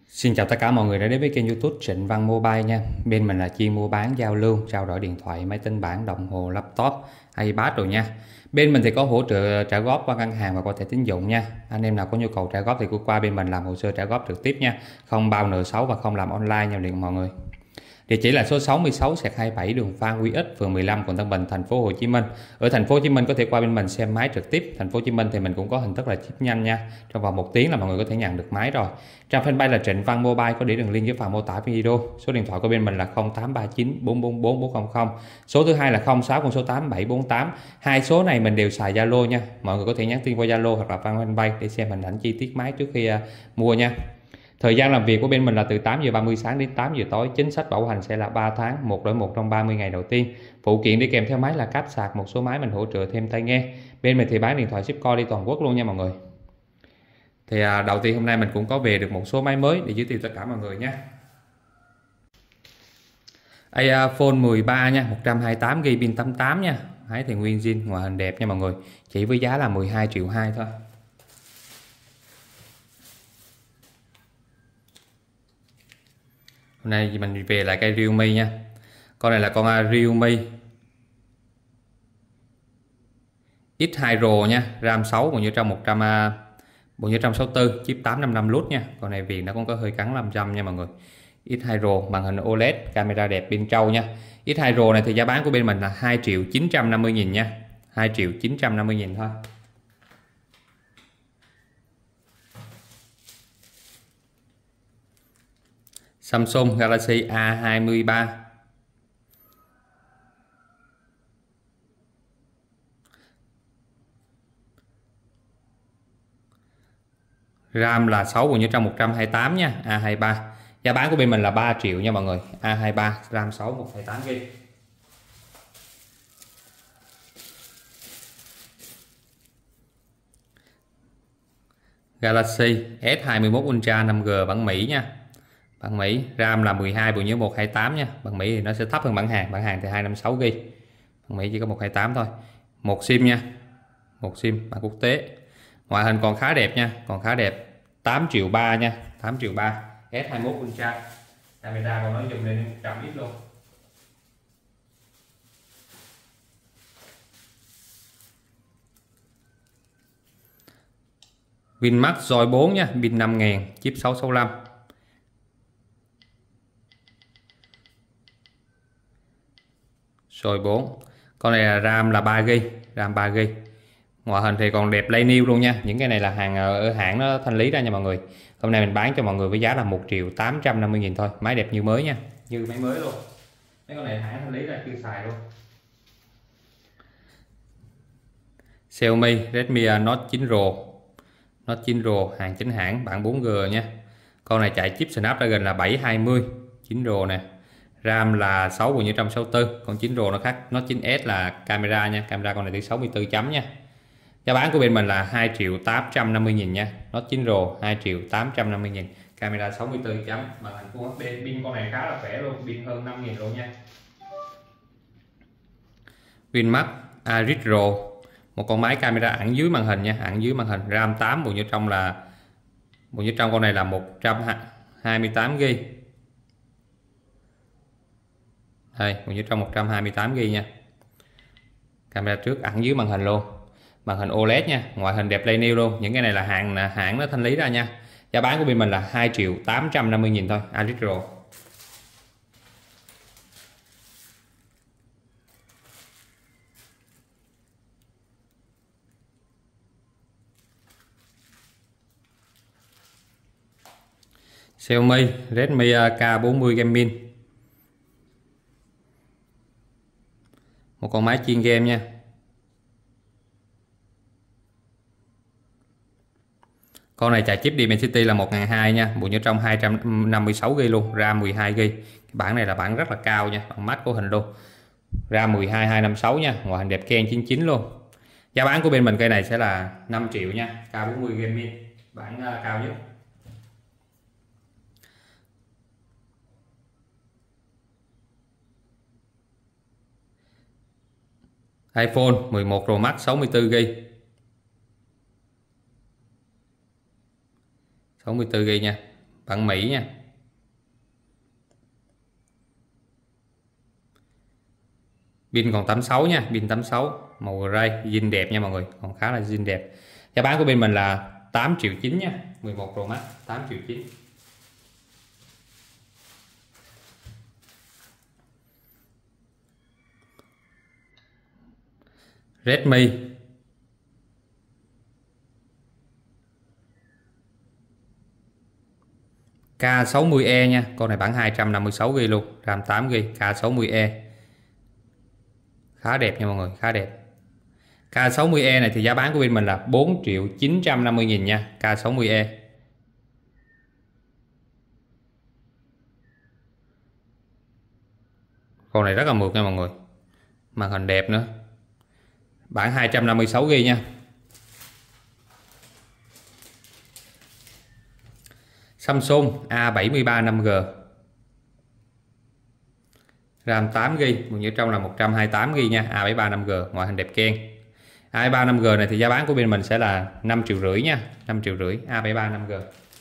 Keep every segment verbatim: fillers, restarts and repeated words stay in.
Xin chào tất cả mọi người đã đến với kênh YouTube Trịnh Văn Mobile nha. Bên mình là chuyên mua bán, giao lưu, trao đổi điện thoại, máy tính bảng, đồng hồ, laptop, iPad rồi nha. Bên mình thì có hỗ trợ trả góp qua ngân hàng và qua thẻ tín dụng nha. Anh em nào có nhu cầu trả góp thì cứ qua bên mình làm hồ sơ trả góp trực tiếp nha. Không bao nợ xấu và không làm online nha mọi người. Địa chỉ là số sáu mươi sáu hai mươi bảy đường Phan Huy Ích, phường mười lăm, quận Tân Bình, thành phố Hồ Chí Minh. Ở thành phố Hồ Chí Minh có thể qua bên mình xem máy trực tiếp. Thành phố Hồ Chí Minh thì mình cũng có hình thức là ship nhanh nha. Trong vòng một tiếng là mọi người có thể nhận được máy rồi. Trang fanpage là Trịnh Văn Mobile, có để đường link dưới phần mô tả video. Số điện thoại của bên mình là không tám ba chín bốn bốn bốn bốn không không. Số thứ hai là không sáu con số tám bảy bốn tám. Hai số này mình đều xài Zalo nha. Mọi người có thể nhắn tin qua Zalo hoặc là fanpage để xem hình ảnh chi tiết máy trước khi uh, mua nha. Thời gian làm việc của bên mình là từ tám giờ ba mươi sáng đến tám giờ tối. Chính sách bảo hành sẽ là ba tháng, một đổi một trong ba mươi ngày đầu tiên. Phụ kiện đi kèm theo máy là cáp sạc, một số máy mình hỗ trợ thêm tai nghe. Bên mình thì bán điện thoại ship call đi toàn quốc luôn nha mọi người. Thì à, đầu tiên hôm nay mình cũng có về được một số máy mới để giới thiệu tất cả mọi người nhé. iPhone mười ba nha, một trăm hai mươi tám gi ga bai, pin tám mươi tám nha. Máy thì nguyên zin, ngoại hình đẹp nha mọi người. Chỉ với giá là mười hai triệu hai thôi. Hôm nay mình về lại cây Realme nha. Con này là con Realme X hai Pro nha, RAM sáu, bộ nhớ trong một trăm, bộ nhớ trong sáu mươi tư, chip tám năm năm lút nha. Con này viền nó cũng có hơi cắn năm trăm nha mọi người. X hai Pro, màn hình ô led, camera đẹp, pin trâu nha. X hai Pro này thì giá bán của bên mình là hai triệu chín trăm năm mươi nghìn nha. hai triệu chín trăm năm mươi nghìn thôi. Samsung Galaxy A hai mươi ba. RAM là sáu, bộ nhớ trong một trăm hai mươi tám nha, A hai mươi ba. Giá bán của bên mình là ba triệu nha mọi người. A hai mươi ba, RAM sáu, một trăm hai mươi tám gi ga bai. Galaxy S hai mươi mốt Ultra năm G bản Mỹ nha. Bản Mỹ, RAM là mười hai, bộ nhớ một trăm hai mươi tám nha. Bản Mỹ thì nó sẽ thấp hơn bản hàng, bản hàng thì hai trăm năm mươi sáu gi ga bai. Bản Mỹ chỉ có một trăm hai mươi tám thôi. Một sim nha. Một sim bản quốc tế. Ngoại hình còn khá đẹp nha, còn khá đẹp. tám triệu ba nha, tám triệu ba. S hai mươi mốt Ultra. Camera còn nói dùng lên một trăm x luôn. Vinmax Joy bốn nha, pin năm nghìn, chip sáu sáu lăm. Joy bốn. Con này là RAM là ba gi ga bai, RAM ba gi ga bai. Ngoại hình thì còn đẹp play new luôn nha. Những cái này là hàng ở hãng nó thanh lý ra nha mọi người. Hôm nay mình bán cho mọi người với giá là một triệu tám trăm năm mươi nghìn thôi. Máy đẹp như mới nha, như máy mới luôn. Mấy con này hãng thanh lý ra chưa xài luôn. Xiaomi Redmi Note chín Pro. Note chín Pro hàng chính hãng, bản bốn G nha. Con này chạy chip Snapdragon là bảy hai mươi, chín Pro nè. RAM là sáu, bộ nhớ trong sáu mươi tư. Còn chín Pro nó khác. Note chín S là camera nha, camera con này tới sáu mươi tư chấm nha. Giá bán của bên mình là hai triệu tám trăm năm mươi nghìn nha. Note chín Pro hai triệu tám trăm năm mươi nghìn. Camera sáu mươi tư chấm, màn hình Full hát đê, pin con này khá là khỏe luôn, pin hơn năm nghìn luôn nha. Vinmax Aris Pro, một con máy camera ẩn dưới màn hình nha, ẩn dưới màn hình, RAM tám, bộ nhớ trong là bộ nhớ trong con này là một trăm hai mươi tám gi ga bai. Đây, bộ nhớ trong một trăm hai mươi tám gi ga bai nha. Camera trước ẩn dưới màn hình luôn. Màn hình ô led nha, ngoại hình đẹp play new luôn. Những cái này là hàng hãng nó thanh lý ra nha. Giá bán của bên mình là hai triệu tám trăm năm mươi nghìn thôi, Aris Pro. Xiaomi Redmi K bốn mươi Gaming. Một con máy chuyên game nha. Con này chạy chip Dimensity là một nghìn hai trăm nha, bộ nhớ trong hai trăm năm mươi sáu gi ga bai luôn, RAM mười hai gi ga bai. Cái bản này là bản rất là cao nha, bản mắt của hình luôn. RAM mười hai hai năm sáu nha, ngoại hình đẹp Ken chín chín luôn. Giá bán của bên mình cây này sẽ là năm triệu nha, K bốn mươi Gaming, bản uh, cao nhất. iPhone mười một Pro Max sáu mươi tư gi ga bai, sáu mươi tư gi ga bai nha, Bản Mỹ nha. Pin còn tám mươi sáu nha, pin tám mươi sáu, màu gray, zin đẹp nha mọi người, còn khá là zin đẹp. Giá bán của bên mình là tám triệu chín nha, mười một Pro Max tám triệu chín. Redmi K sáu mươi E nha, con này bản hai trăm năm mươi sáu gi-ga-bai luôn, RAM tám gi-ga-bai, K sáu mươi E. Khá đẹp nha mọi người, khá đẹp. K sáu mươi E này thì giá bán của bên mình là bốn triệu chín trăm năm mươi nghìn nha, K sáu mươi E. Con này rất là mượt nha mọi người. Màn hình đẹp nữa. Bản hai trăm năm mươi sáu gi-ga-bai nha. Samsung A bảy mươi ba năm G. RAM tám gi-ga-bai, một nhớ trong là một trăm hai mươi tám gi-ga-bai nha, A bảy mươi ba năm G, ngoại hình đẹp keng. A bảy mươi ba năm G này thì giá bán của bên mình sẽ là năm triệu rưỡi nha, năm triệu rưỡi A bảy mươi ba năm G.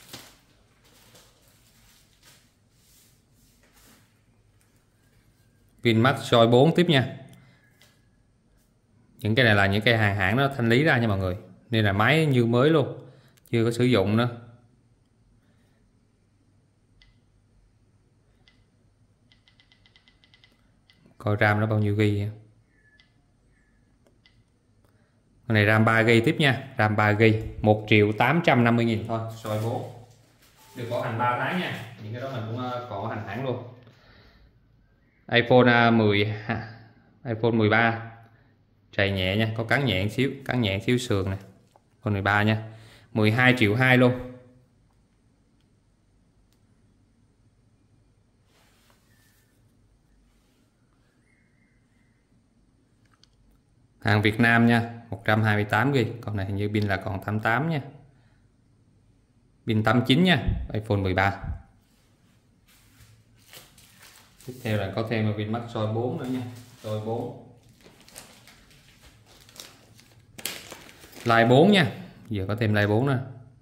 Vinmax soi bốn tiếp nha. Những cái này là những cái hàng hãng nó thanh lý ra nha mọi người, nên là máy như mới luôn, chưa có sử dụng nữa. Coi RAM nó bao nhiêu gi-ga-bai. Con này RAM ba gi-ga-bai tiếp nha, RAM ba gi-ga-bai một triệu tám trăm năm mươi nghìn thôi, soi bốn. Được bảo hành ba tháng nha, những cái đó mình cũng có hành hãng luôn. iPhone mười, iPhone mười ba chạy nhẹ nha, có cắn nhẹ xíu, cắn nhẹ xíu sườn này. Con mười ba nha, mười hai triệu hai luôn. Hàng Việt Nam nha, một trăm hai mươi tám gi-ga-bai, con này hình như pin là còn tám mươi tám nha. Pin tám mươi chín nha, iPhone mười ba. Tiếp theo là có thêm Vinmax soi bốn nữa nha, soi bốn. Line bốn nha, giờ có thêm Line bốn nữa.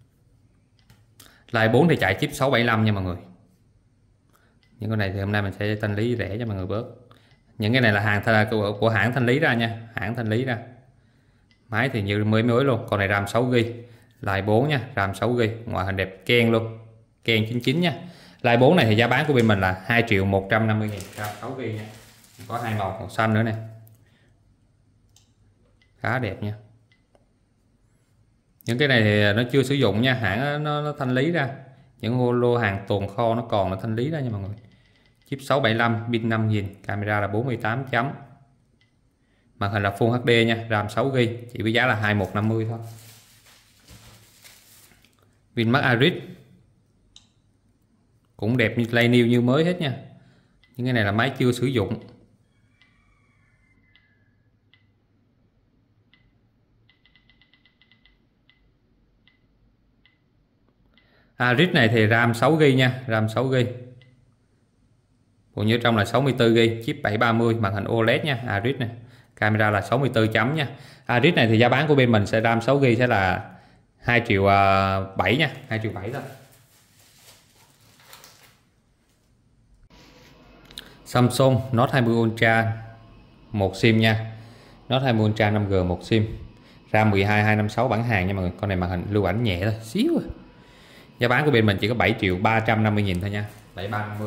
Line bốn thì chạy chip sáu bảy lăm nha mọi người. Những con này thì hôm nay mình sẽ thanh lý rẻ cho mọi người bớt. Những cái này là hàng của, của hãng thanh lý ra nha, hãng thanh lý ra. Máy thì như mới mới luôn, con này RAM sáu gi-ga-bai, Line bốn nha, RAM sáu gi-ga-bai, ngoại hình đẹp keng luôn, keng chín chín nha. Line bốn này thì giá bán của bên mình là hai triệu một trăm năm mươi nghìn, RAM sáu gi-ga-bai nha. Có hai màu, màu xanh nữa nè. Khá đẹp nha. Những cái này thì nó chưa sử dụng nha, hãng nó, nó thanh lý ra. Những lô hàng tồn kho nó còn nó thanh lý ra nha mọi người. Chip sáu bảy lăm, pin năm nghìn, camera là bốn mươi tám chấm. Màn hình là Full hát đê nha, RAM sáu gi-ga-bai, chỉ với giá là hai nghìn một trăm năm mươi thôi. Vinmax Aris cũng đẹp như play new như mới hết nha. Những cái này là máy chưa sử dụng. Aris này thì RAM sáu gi-ga-bai nha, RAM sáu gi-ga-bai. Bộ nhớ trong là sáu mươi tư gi-ga-bai, chip bảy ba mươi, màn hình ô lét nha, Aris này. Camera là sáu mươi tư chấm nha. Aris này thì giá bán của bên mình sẽ RAM sáu gi-ga-bai sẽ là hai triệu bảy nha, hai triệu bảy thôi. Samsung Note hai mươi Ultra một sim nha. Note hai mươi Ultra năm G một sim. RAM mười hai hai năm sáu bản hàng nha mọi người. Con này màn hình lưu ảnh nhẹ thôi, xíu à. Giá bán của bên mình chỉ có bảy triệu ba trăm năm mươi nghìn thôi nha, bảy ba năm mươi.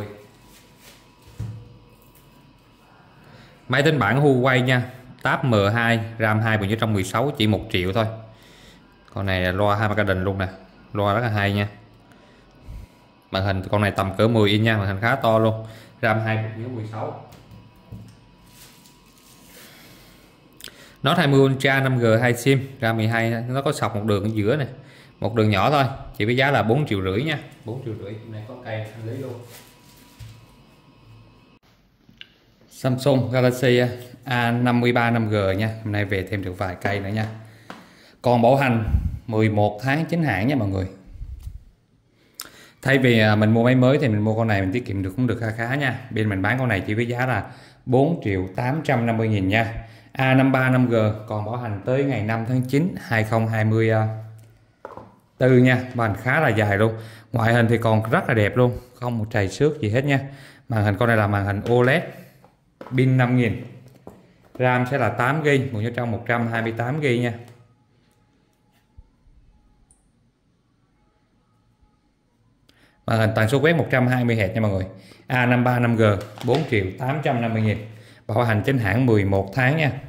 Máy tính bảng Huawei nha, Tab M hai, RAM hai bộ nhớ trong mười sáu, chỉ một triệu thôi. Con này là loa hai Garden luôn nè, loa rất là hay nha. Màn hình con này tầm cỡ mười inch nha, màn hình khá to luôn. RAM hai bộ nhớ mười sáu. Note hai mươi Ultra năm G hai sim, RAM mười hai, nó có sọc một đường ở giữa này, một đường nhỏ thôi, chỉ với giá là bốn triệu rưỡi nha, bốn triệu rưỡi. Hôm nay có cây thanh lý luôn. Samsung Galaxy A năm mươi ba năm G nha, hôm nay về thêm được vài cây nữa nha. Còn bảo hành mười một tháng chính hãng nha mọi người. Thay vì mình mua máy mới thì mình mua con này mình tiết kiệm được cũng được khá khá nha. Bên mình bán con này chỉ với giá là bốn triệu tám trăm năm mươi nghìn nha. A năm mươi ba năm G còn bảo hành tới ngày năm tháng chín hai nghìn không trăm hai mươi tư nha, màn hình khá là dài luôn. Ngoại hình thì còn rất là đẹp luôn, không một trầy xước gì hết nha. Màn hình con này là màn hình ô led, pin năm nghìn, RAM sẽ là tám gi ga bai, một trong một trăm hai mươi tám gi ga bai nha. Màn hình tần số quét một trăm hai mươi héc nha mọi người. A năm ba năm G, bốn triệu tám trăm năm mươi nghìn. Bảo hành chính hãng mười một tháng nha.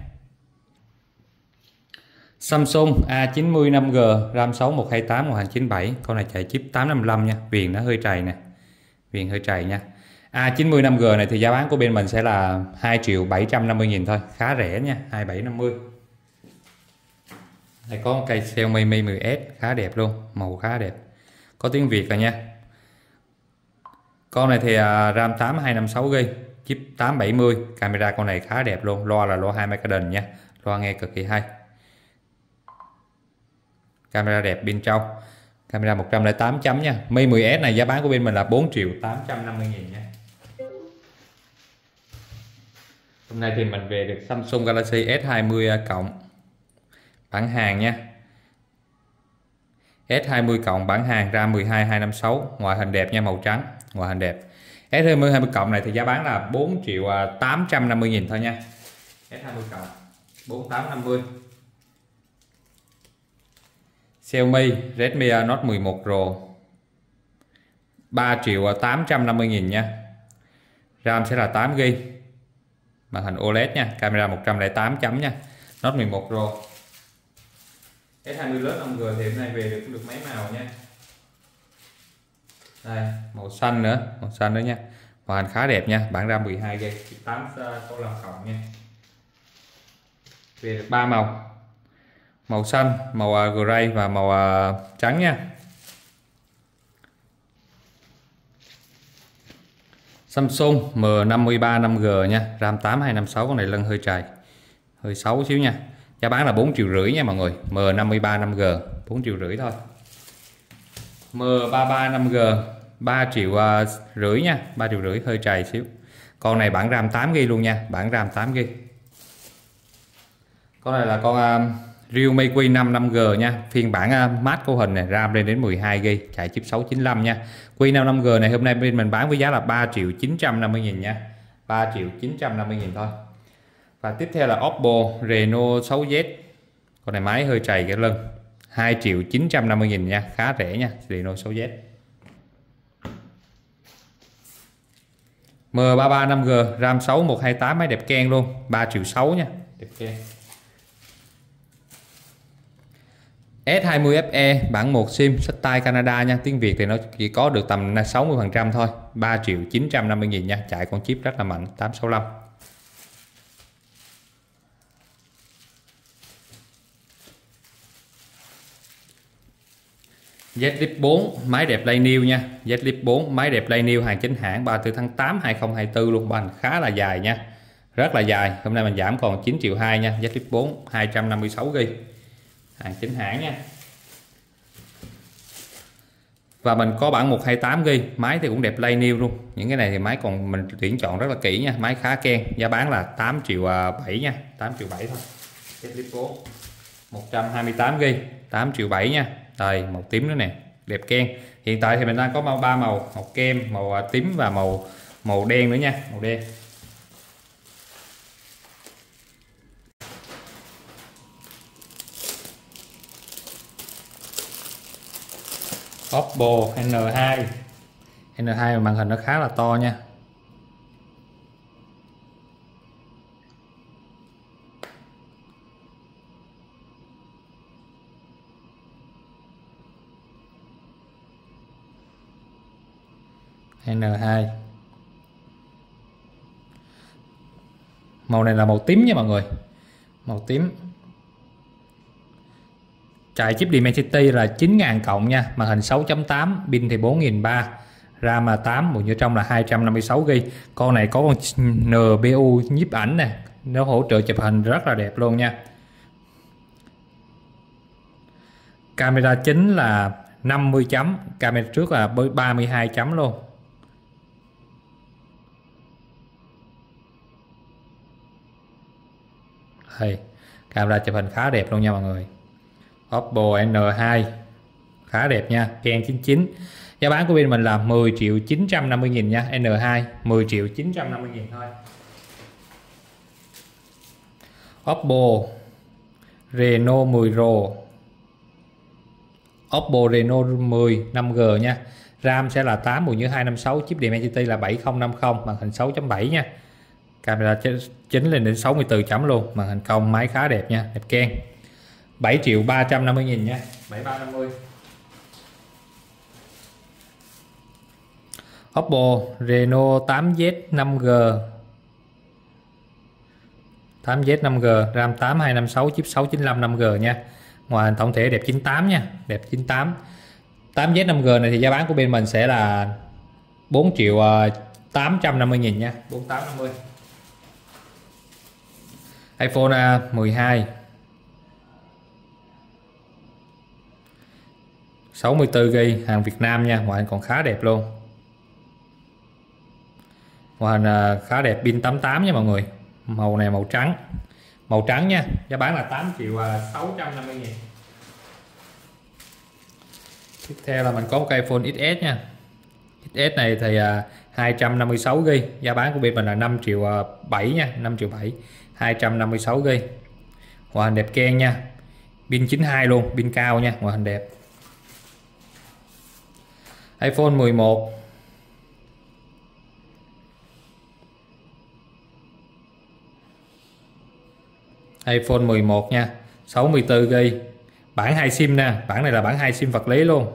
Samsung A chín mươi năm G, RAM sáu một hai tám, ngoại hình chín bảy. Con này chạy chip tám năm lăm nha, viền nó hơi trầy nè. Viền hơi trầy nha. A chín mươi năm G này thì giá bán của bên mình sẽ là hai triệu bảy trăm năm mươi nghìn thôi, khá rẻ nha, hai bảy năm mươi. Đây có một cây Xiaomi Mi mười S khá đẹp luôn, màu khá đẹp. Có tiếng Việt rồi nha. Con này thì RAM tám hai năm sáu gi ga bai, chip tám bảy mươi. Camera con này khá đẹp luôn, loa là loa hai Megaden nha, loa nghe cực kỳ hay. Camera đẹp, bên trong camera một trăm lẻ tám chấm nha. Mi mười S này giá bán của bên mình là bốn triệu tám trăm năm mươi nghìn nha. Hôm nay thì mình về được Samsung Galaxy S hai mươi cộng bản hàng nha. S hai mươi cộng bản hàng, RAM mười hai hai năm sáu, ngoại hình đẹp nha, màu trắng, ngoại hình đẹp. S hai mươi cộng này thì giá bán là bốn triệu tám trăm năm mươi nghìn thôi nha. S hai mươi cộng bốn tám năm mươi. Xiaomi Redmi Note mười một Pro ba triệu tám trăm năm mươi nghìn nha. RAM sẽ là tám gi ga bai. Màn hình ô led nha, camera một trăm lẻ tám chấm nha. Note mười một Pro. S hai mươi Plus năm G thì hôm nay về được được mấy màu nha. Đây, màu xanh nữa, màu xanh nữa nha. Màn hình khá đẹp nha, bản RAM mười hai gi ga bai, tám số năm cộng nha. Về được ba màu. Màu xanh, màu gray và màu trắng nha. Samsung M năm ba năm G nha, RAM tám hai năm sáu, con này lưng hơi trầy, hơi xấu xíu nha. Giá bán là bốn triệu rưỡi nha mọi người. M năm ba năm G bốn triệu rưỡi thôi. M ba ba năm G ba triệu rưỡi nha, ba triệu rưỡi hơi trầy xíu. Con này bản RAM tám gi ga bai luôn nha, bản RAM tám gi ga bai. Con này là con uh, Realme Q năm năm G nha, phiên bản uh, max cấu hình này, RAM lên đến mười hai gi ga bai, chạy chip sáu chín lăm nha. Q năm năm G này hôm nay bên mình bán với giá là ba triệu chín trăm năm mươi nghìn nha, ba triệu chín trăm năm mươi nghìn thôi. Và tiếp theo là Oppo Reno sáu Z, con này máy hơi trầy cái lưng, hai triệu chín trăm năm mươi nghìn nha, khá rẻ nha. Reno sáu Z M ba ba năm G, RAM sáu một hai tám, máy đẹp ken luôn, ba triệu sáu nha, đẹp ken. S hai mươi Fe bản một sim, sách tay Canada nha, tiếng Việt thì nó chỉ có được tầm sáu mươi phần trăm thôi, ba triệu chín trăm năm mươi nghìn nha, chạy con chip rất là mạnh, tám sáu lăm. Z Flip bốn máy đẹp Play New nha, Z Flip bốn máy đẹp Play New, hàng chính hãng, ba mươi tư tháng tám hai không hai tư luôn, bản khá là dài nha, rất là dài. Hôm nay mình giảm còn chín triệu hai nha. Z Flip bốn hai trăm năm mươi sáu gi ga bai, hàng chính hãng nha. Và mình có bản một hai tám gi ga bai, máy thì cũng đẹp Play New luôn. Những cái này thì máy còn mình tuyển chọn rất là kỹ nha, máy khá ken. Giá bán là tám triệu bảy nha, tám triệu bảy thôi. Z Flip bốn một trăm hai mươi tám gi ga bai, tám triệu bảy nha. Đây, màu tím nữa nè, đẹp ken. Hiện tại thì mình đang có màu ba màu, màu kem, màu tím và màu màu đen nữa nha, màu đen. Oppo N hai. N hai màn hình nó khá là to nha. N hai màu này là màu tím nha mọi người, màu tím. Chạy chip Dimensity là chín nghìn cộng nha, màn hình sáu chấm tám, pin thì bốn nghìn ba trăm, RAM là tám, bộ nhớ trong là hai trăm năm mươi sáu gi ga bai. Con này có con en pê u nhiếp ảnh nè, nó hỗ trợ chụp hình rất là đẹp luôn nha. Camera chính là năm mươi chấm, camera trước là ba mươi hai chấm luôn. Đây, camera chụp hình khá đẹp luôn nha mọi người. Oppo N hai khá đẹp nha, Ken chín chín. Giá bán của bên mình là mười triệu chín trăm năm mươi nghìn nha, N hai mười triệu chín trăm năm mươi nghìn thôi. Oppo Reno mười Pro, Oppo Reno mười năm G nha. RAM sẽ là tám bộ nhớ hai năm sáu, chip Dimensity là bảy không năm không, màn hình sáu chấm bảy nha. Camera chính lên đến sáu mươi tư chấm luôn, màn hình cong, máy khá đẹp nha, đẹp Ken. bảy triệu ba trăm năm mươi nghìn nha, bảy ba năm mươi. Oppo Reno tám Z năm G, tám Z năm G, RAM tám hai năm sáu, chip sáu chín lăm năm G nha. Ngoại hình tổng thể đẹp chín tám nha, đẹp chín tám. tám Z năm G này thì giá bán của bên mình sẽ là bốn triệu tám trăm năm mươi nghìn nha, bốn tám năm mươi. iPhone mười hai sáu mươi tư gi bi, hàng Việt Nam nha, ngoại hình còn khá đẹp luôn. Ngoại hình khá đẹp, pin tám tám nha mọi người. Màu này màu trắng, màu trắng nha, giá bán là tám triệu sáu trăm năm mươi nghìn. Tiếp theo là mình có một cái iPhone ích ét nha. ích ét này thì hai trăm năm mươi sáu gi bi, giá bán của bên mình là năm triệu bảy nha, năm triệu bảy, hai trăm năm mươi sáu gi bi. Ngoại hình đẹp Ken nha, pin chín hai luôn, pin cao nha, ngoại hình đẹp. iPhone mười một iPhone mười một nha, sáu mươi tư gi bi, bản hai sim nè, bản này là bản hai sim vật lý luôn.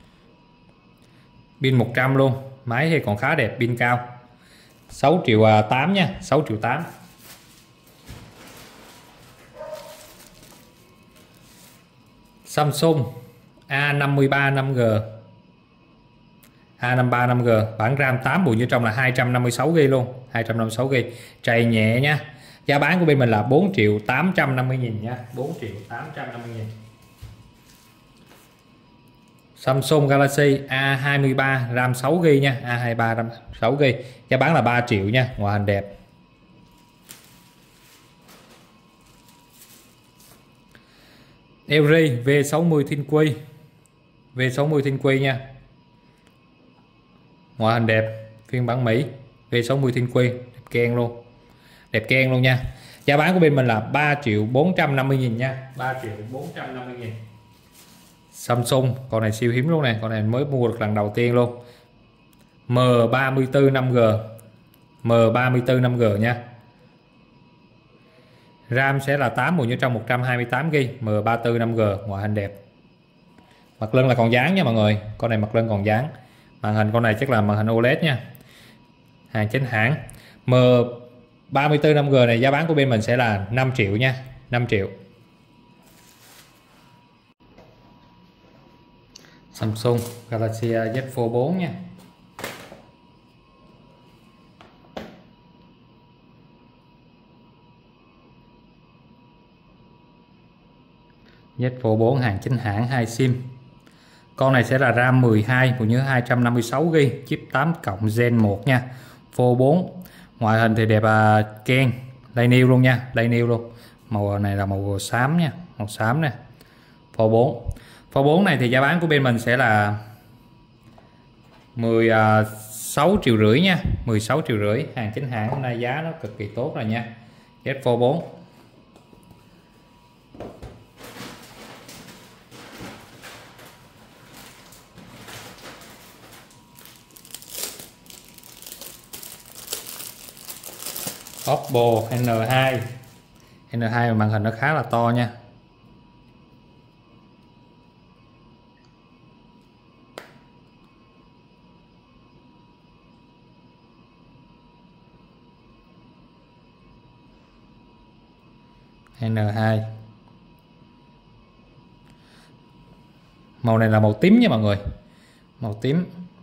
Pin một trăm luôn, máy thì còn khá đẹp, pin cao. sáu triệu tám nha, sáu triệu tám. Samsung A năm mươi ba năm G, A năm mươi ba năm G, bản RAM tám bộ nhớ trong là hai trăm năm mươi sáu gi bi luôn, hai trăm năm mươi sáu gi bi, trầy nhẹ nha. Giá bán của bên mình là bốn triệu tám trăm năm mươi nghìn nha, bốn triệu tám trăm năm mươi nghìn. Samsung Galaxy A hai mươi ba, RAM sáu gi bi nha, A hai mươi ba RAM sáu gi bi, giá bán là ba triệu nha, ngoại hình đẹp. Eori V sáu mươi ThinQ, V sáu mươi ThinQ nha, ngoại hình đẹp, phiên bản Mỹ, V sáu mươi ThinQ, đẹp Ken luôn, đẹp Ken luôn nha. Giá bán của bên mình là ba triệu bốn trăm năm mươi nghìn nha, ba triệu bốn trăm năm mươi nghìn. Samsung, con này siêu hiếm luôn này, con này mới mua được lần đầu tiên luôn. M ba mươi tư năm G, M ba mươi tư năm G nha. RAM sẽ là tám bộ nhớ trong một trăm hai mươi tám gi bi, M ba mươi tư năm G, ngoại hình đẹp. Mặt lưng là còn dán nha mọi người, con này mặt lưng còn dán. Màn hình con này chắc là màn hình ô led nha, hàng chính hãng. M ba mươi tư năm G này giá bán của bên mình sẽ là năm triệu nha, năm triệu. Samsung Galaxy Z Fold bốn nha. Z Fold bốn hàng chính hãng hai sim. Con này sẽ là RAM mười hai, bộ nhớ hai trăm năm mươi sáu gi bi, chip tám cộng Gen một nha. Fold bốn. Ngoại hình thì đẹp à, Ken, đây new luôn nha, đây new luôn. Màu này là màu xám nha, màu xám nè. Fold bốn. Fold bốn này thì giá bán của bên mình sẽ là mười sáu triệu rưỡi nha, mười sáu triệu rưỡi, hàng chính hãng, hôm nay giá nó cực kỳ tốt rồi nha. Z Fold bốn. Oppo N hai, N hai màn hình nó khá là to nha. N hai màu này là màu tím nha mọi người, màu tím.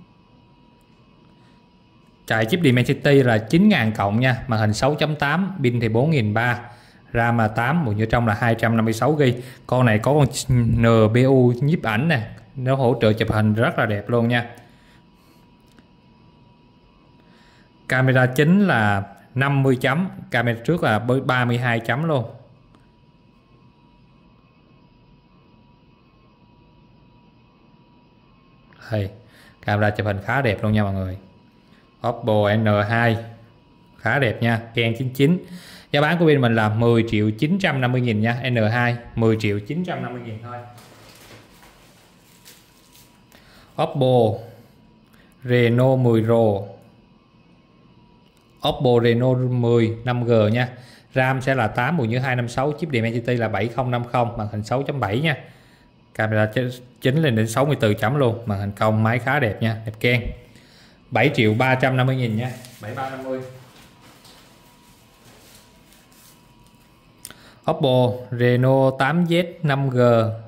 Chạy chip Dimensity là chín nghìn cộng nha, màn hình sáu chấm tám, pin thì bốn nghìn ba trăm, RAM là tám, bộ nhớ trong là hai trăm năm mươi sáu gi bi. Con này có con en pê u nhiếp ảnh nè, nó hỗ trợ chụp hình rất là đẹp luôn nha. Camera chính là năm mươi chấm, camera trước là ba mươi hai chấm luôn. Đây, camera chụp hình khá đẹp luôn nha mọi người. Oppo N hai khá đẹp nha, Ken chín chín. Giá bán của bên mình là mười triệu chín trăm năm mươi nghìn nha. N hai mười triệu chín trăm năm mươi nghìn thôi. Oppo Reno mười Pro, Oppo Reno mười năm G nha. RAM sẽ là tám, bộ nhớ hai năm sáu, chip Dimensity là bảy không năm không, màn hình sáu chấm bảy nha. Camera chính lên đến sáu mươi tư chấm luôn, màn hình cong, máy khá đẹp nha, đẹp Ken. bảy triệu ba trăm năm mươi nghìn nha, bảy ba năm mươi. Oppo Reno tám Z năm G,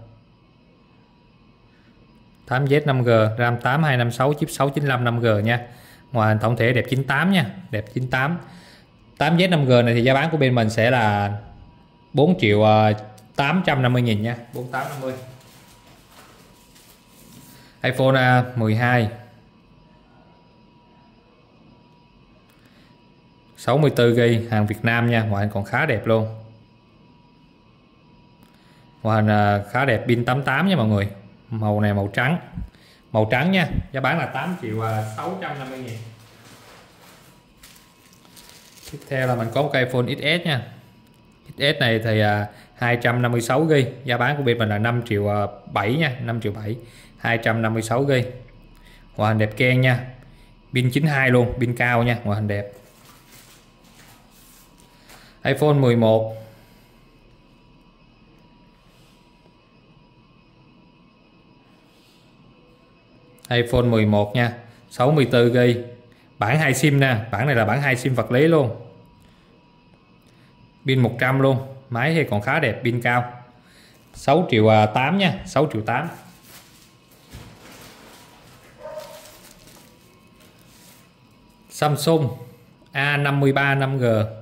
tám Z năm G, RAM tám hai năm sáu, chip sáu chín lăm năm G nha. Ngoài hình tổng thể đẹp chín tám nha, đẹp chín tám. tám Z năm G này thì giá bán của bên mình sẽ là bốn triệu tám trăm năm mươi nghìn nha, bốn tám năm mươi. iPhone mười hai sáu mươi tư gi bi, hàng Việt Nam nha, ngoại hình còn khá đẹp luôn. Ngoại hình khá đẹp, pin tám tám nha mọi người. Màu này màu trắng, màu trắng nha, giá bán là tám triệu sáu trăm năm mươi nghìn. Tiếp theo là mình có một cây iPhone ích ét nha. ích ét này thì hai trăm năm mươi sáu gi bi, giá bán của bên mình là năm triệu bảy nha, năm triệu bảy, hai trăm năm mươi sáu gi bi. Ngoại hình đẹp Ken nha, pin chín hai luôn, pin cao nha, ngoại hình đẹp. iPhone mười một iPhone mười một nha, sáu mươi tư gi bi, bản hai sim nè, bản này là bản hai sim vật lý luôn. Pin một trăm luôn, máy thì còn khá đẹp, pin cao. sáu triệu tám nha, sáu triệu tám. Samsung A năm ba năm G,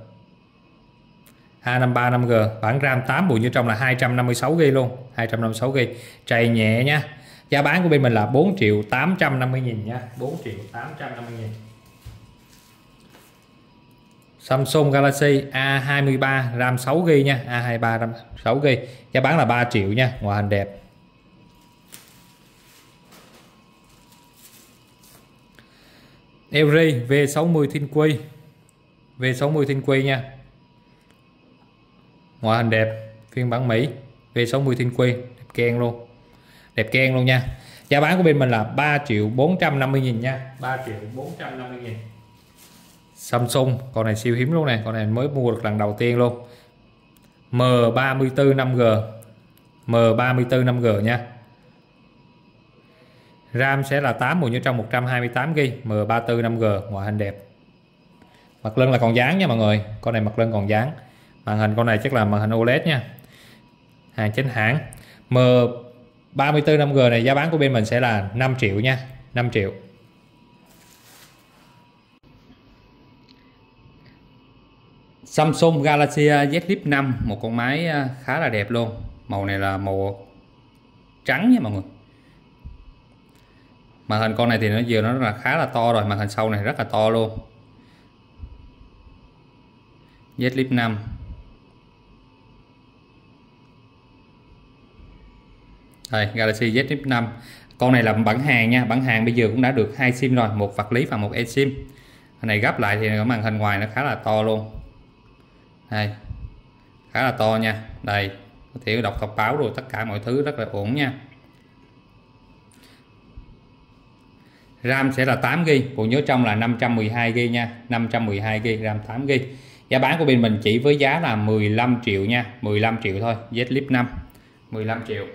A năm ba năm G, bản RAM tám, bộ nhớ trong là hai trăm năm mươi sáu gi bi luôn, hai trăm năm mươi sáu gi bi, trầy nhẹ nha. Giá bán của bên mình là bốn triệu tám trăm năm mươi nghìn nha, bốn triệu tám trăm năm mươi nghìn. Samsung Galaxy A hai mươi ba, RAM sáu gi bi nha, A hai mươi ba RAM sáu gi bi, giá bán là ba triệu nha, ngoại hình đẹp. lờ giê V sáu mươi ThinQ, V sáu mươi ThinQ nha, ngoại hình đẹp, phiên bản Mỹ, V sáu mươi ThinQ, đẹp Ken luôn, đẹp Ken luôn nha. Giá bán của bên mình là ba triệu bốn trăm năm mươi nghìn nha, ba triệu bốn trăm năm mươi nghìn. Samsung, con này siêu hiếm luôn này, con này mới mua được lần đầu tiên luôn. M ba mươi tư năm G, M ba mươi tư năm G nha. RAM sẽ là tám, bộ nhớ trong một trăm hai mươi tám gi bi, M ba mươi tư năm G, ngoại hình đẹp. Mặt lưng là còn dán nha mọi người, con này mặt lưng còn dán. Màn hình con này chắc là màn hình ô led nha, hàng chính hãng. M ba mươi tư năm G này giá bán của bên mình sẽ là năm triệu nha, năm triệu. Samsung Galaxy Z Flip năm, một con máy khá là đẹp luôn. Màu này là màu trắng nha mọi người. Màn hình con này thì nó giờ nó là khá là to rồi, màn hình sau này rất là to luôn. Z Flip năm. Đây, Galaxy Z Flip năm. Con này là bản hàng nha, bản hàng bây giờ cũng đã được hai sim rồi, một vật lý và một eSIM. Cái này gấp lại thì màn hình ngoài nó khá là to luôn. Đây, khá là to nha. Đây, có thể đọc thông báo rồi, tất cả mọi thứ rất là ổn nha. RAM sẽ là tám gi bi, bộ nhớ trong là năm trăm mười hai gi bi nha, năm trăm mười hai gi bi, RAM tám gi bi. Giá bán của bên mình chỉ với giá là mười lăm triệu nha, mười lăm triệu thôi, Z Flip năm, mười lăm triệu.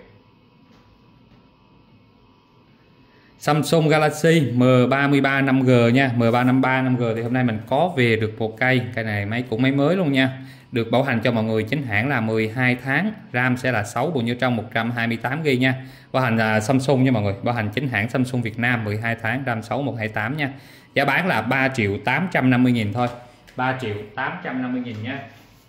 Samsung Galaxy M ba mươi ba năm G nha, M ba năm ba năm G thì hôm nay mình có về được một cây, cây này máy cũng máy mới luôn nha. Được bảo hành cho mọi người chính hãng là mười hai tháng, RAM sẽ là sáu, bộ nhớ trong một trăm hai mươi tám gi bi nha. Bảo hành là Samsung nha mọi người, bảo hành chính hãng Samsung Việt Nam, mười hai tháng, RAM sáu một trăm hai mươi tám nha. Giá bán là ba triệu tám trăm năm mươi nghìn thôi, ba triệu tám trăm năm mươi nghìn nha.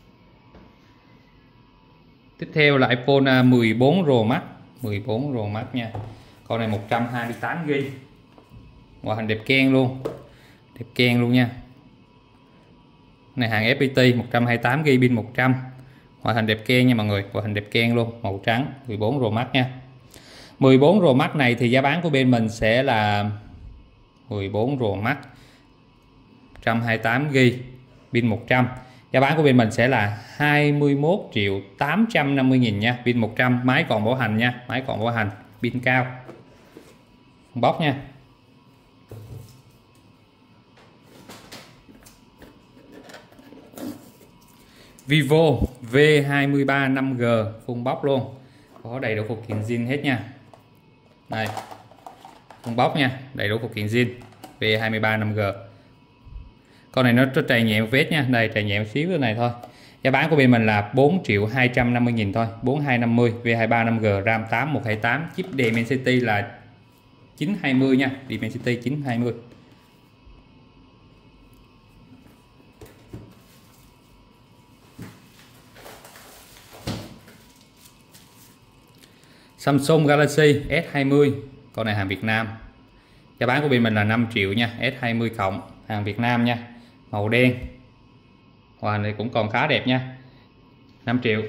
Tiếp theo là iPhone mười bốn Pro Max, mười bốn Pro Max nha. Con này một trăm hai mươi tám gi bi, ngoại hình đẹp Ken luôn, đẹp Ken luôn nha. Này hàng ép pê tê, một trăm hai mươi tám gi bi, pin một trăm, ngoại hình đẹp Ken nha mọi người, ngoại hình đẹp Ken luôn, màu trắng, mười bốn Pro Max nha. mười bốn Pro Max này thì giá bán của bên mình sẽ là mười bốn Pro Max một trăm hai mươi tám gi ga bai, pin một trăm. Giá bán của bên mình sẽ là hai mươi mốt triệu tám trăm năm mươi nghìn nha, pin một trăm, máy còn bảo hành nha, máy còn bảo hành, pin cao. Bóc nha. Vivo V hai ba năm G full box luôn, có đầy đủ phụ kiện zin hết nha. Đây, full box nha, đầy đủ phụ kiện zin. V hai ba năm G. Con này nó rất trầy nhẹ một vết nha, đây trầy nhẹ một xíu cái này thôi. Giá bán của bên mình là bốn triệu hai trăm năm mươi nghìn thôi, bốn nghìn hai trăm năm mươi, V hai ba năm G, RAM tám một hai tám, chip Dimensity là chín hai mươi nha, Dimensity chín hai mươi. Samsung Galaxy S hai mươi, con này hàng Việt Nam. Giá bán của bên mình là năm triệu nha, S hai mươi cộng, hàng Việt Nam nha, màu đen. Hoa này cũng còn khá đẹp nha, năm triệu.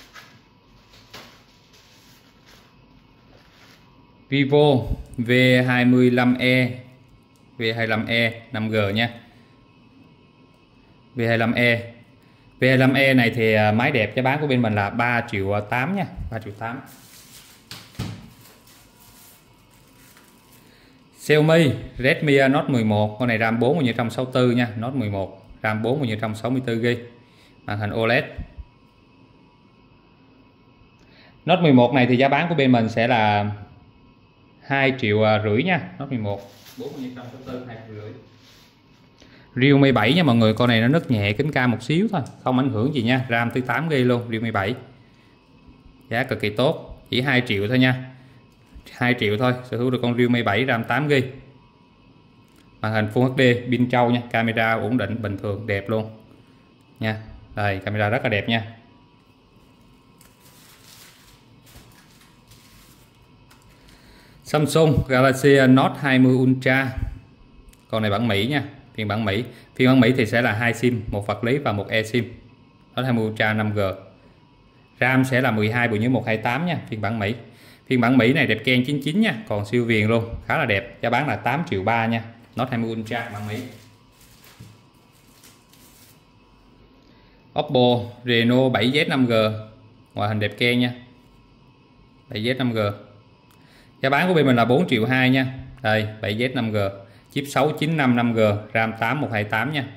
Vivo V hai lăm e, V hai lăm e năm G nha. V hai lăm e, V hai lăm e này thì máy đẹp, giá bán của bên mình là ba triệu tám nha, ba triệu tám. Xiaomi Redmi Note mười một, con này RAM bốn một nghìn không trăm sáu mươi tư nha, Note mười một, RAM bốn một nghìn không trăm sáu mươi tư gi ga bai, màn hình ô led. Note mười một này thì giá bán của bên mình sẽ là hai triệu rưỡi nha, Note mười một, bốn một nghìn không trăm sáu mươi tư, hai triệu rưỡi. Realme bảy nha mọi người, con này nó nứt nhẹ kính cam một xíu thôi, không ảnh hưởng gì nha, RAM tới tám gi ga bai luôn, Realme bảy. Giá cực kỳ tốt, chỉ hai triệu thôi nha. hai triệu thôi, sở hữu được con Realme bảy RAM tám gi ga bai. Màn hình Full hát đê, pin trâu nha, camera ổn định bình thường, đẹp luôn nha. Đây, camera rất là đẹp nha. Samsung Galaxy Note hai mươi Ultra, con này bản Mỹ nha, phiên bản Mỹ. Phiên bản Mỹ thì sẽ là hai sim, một vật lý và một eSIM. Note hai mươi Ultra năm G. RAM sẽ là mười hai bộ nhớ một hai tám nha, phiên bản Mỹ. Phiên bản Mỹ này đẹp Ken chín chín nha, còn siêu viền luôn, khá là đẹp. Giá bán là tám triệu ba nha, Note hai mươi Ultra bản Mỹ. Oppo Reno bảy Z năm G, ngoại hình đẹp Ken nha, bảy Z năm G. Giá bán của bên mình là bốn triệu hai nha. Đây, bảy Z năm G, chip sáu chín năm năm G, RAM tám một hai tám nha.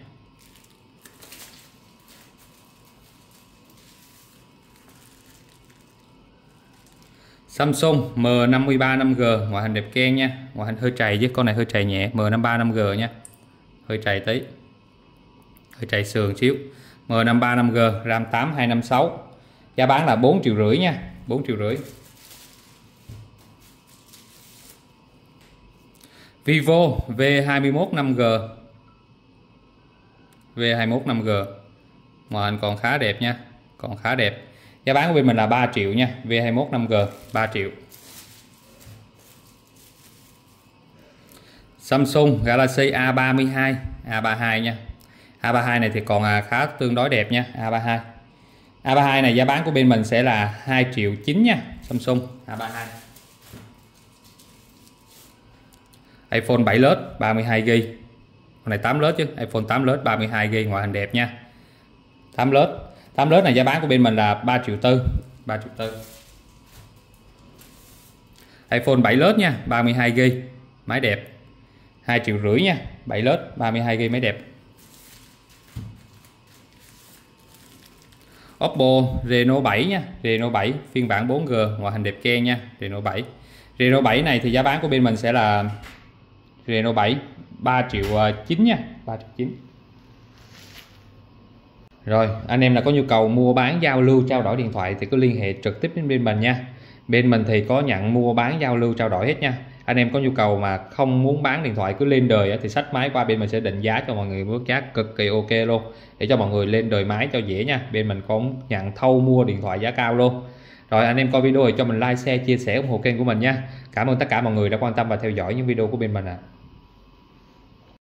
Samsung M năm ba năm G, ngoại hình đẹp Ken nha, ngoại hình hơi trầy chứ, con này hơi trầy nhẹ, M năm ba năm G nha, hơi trầy tí, hơi trầy sườn xíu. M năm ba năm G, RAM tám hai năm sáu, giá bán là bốn triệu rưỡi nha, bốn triệu rưỡi. Vivo V hai mốt năm G, V hai mốt năm G, ngoại hình còn khá đẹp nha, còn khá đẹp. Giá bán của bên mình là ba triệu nha, V hai mốt năm G, ba triệu. Samsung Galaxy A ba mươi hai, A ba mươi hai nha. A ba mươi hai này thì còn khá tương đối đẹp nha, A ba mươi hai. A ba mươi hai này giá bán của bên mình sẽ là hai triệu chín nha, Samsung A ba mươi hai. iPhone bảy led ba mươi hai gi ga bai. Con này tám led chứ, iPhone tám led ba mươi hai gi ga bai, ngoại hình đẹp nha. tám led. tám led này giá bán của bên mình là ba triệu tư, ba triệu tư. iPhone bảy led nha, ba mươi hai gi ga bai, máy đẹp, hai triệu rưỡi nha, bảy led ba mươi hai gi ga bai, máy đẹp. Oppo Reno bảy nha, Reno bảy phiên bản bốn G, ngoại hình đẹp Ken nha, Reno bảy. Reno bảy này thì giá bán của bên mình sẽ là Reno bảy ba triệu chín nha, ba triệu chín. Rồi, anh em là có nhu cầu mua bán giao lưu trao đổi điện thoại thì cứ liên hệ trực tiếp đến bên mình nha. Bên mình thì có nhận mua bán giao lưu trao đổi hết nha. Anh em có nhu cầu mà không muốn bán điện thoại cứ lên đời thì xách máy qua bên mình sẽ định giá cho mọi người mức giá cực kỳ ok luôn, để cho mọi người lên đời máy cho dễ nha. Bên mình cũng nhận thâu mua điện thoại giá cao luôn. Rồi anh em coi video thì cho mình like, share, chia sẻ ủng hộ kênh của mình nha. Cảm ơn tất cả mọi người đã quan tâm và theo dõi những video của bên mình ạ. À.